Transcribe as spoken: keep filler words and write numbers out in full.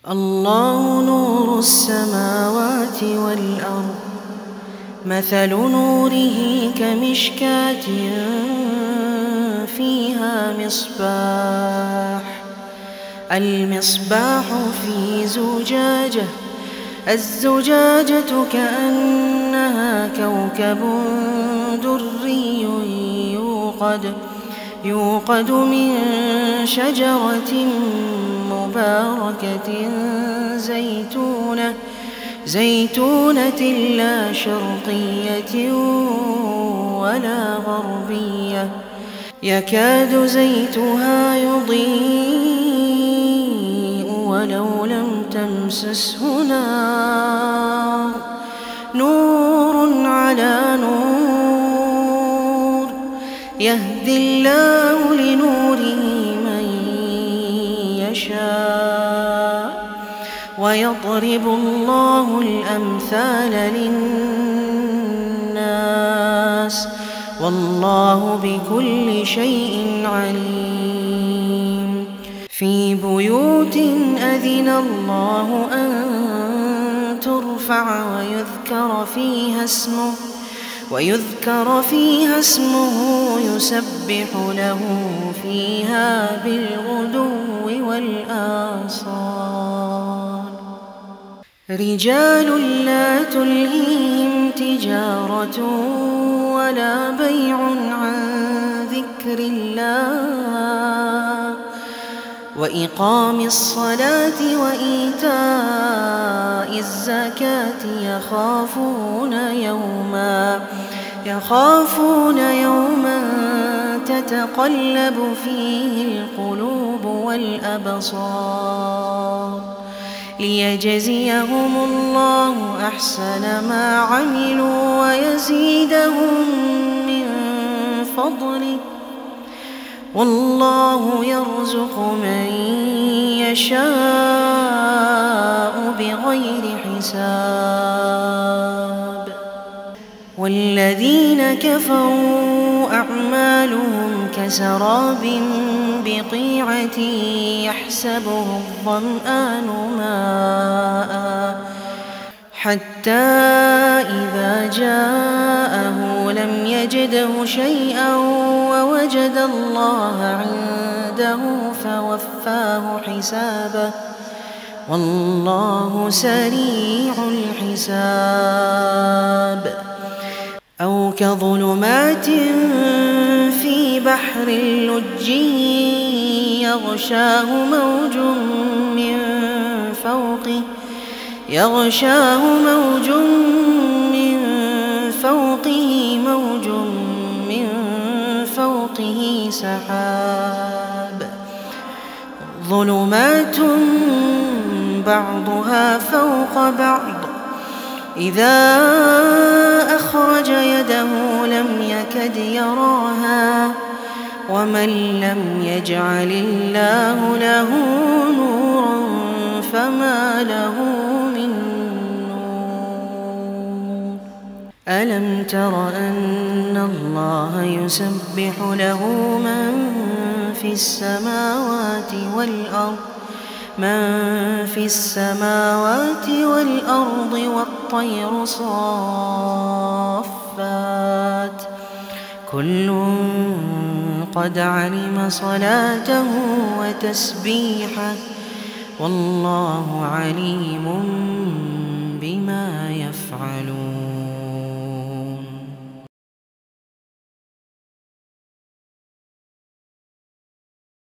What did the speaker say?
الله نور السماوات والأرض، مثل نوره كمشكاة فيها مصباح، المصباح في زجاجة، الزجاجة كأنها كوكب دري يوقد يوقد من شجرة مباركة زيتونة زيتونة لا شرقية ولا غربية، يكاد زيتها يضيء ولو لم تمسسه نار، نور على نور، يهدي الله لنوره من يشاء، ويضرب الله الأمثال للناس، والله بكل شيء عليم. في بيوت أذن الله أن ترفع ويذكر فيها اسمه ويذكر فيها اسمه يسبح له فيها بالغدو والآصال، رجال لا تلهيهم تجارة ولا بيع عن ذكر الله وإقام الصلاة وإيتاء الزكاة، يخافون يوما يخافون يوما تتقلب فيه القلوب والأبصار، ليجزيهم الله أحسن ما عملوا ويزيدهم من فضله، والله يرزق من يشاء بغير حساب. والذين كفروا أعمالهم كسراب بقيعة يحسبه الظمآن ماء حتى إذا جاءه لم يجده شيئا ووجد الله عنده فوفاه حسابه، والله سريع الحساب. أو كظلمات في بحر لجي يغشاه موج من فوقه يغشاه موج من فوقه موج من فوقه سحاب، ظلمات بعضها فوق بعض، إذا أخرج يده لم يكد يراها، ومن لم يجعل الله له نورا فما له من نور. ألم تر أن الله يسبح له من في السماوات والأرض من في السماوات والأرض والطير صافات، كل قد علم صلاته وتسبيحه، والله عليم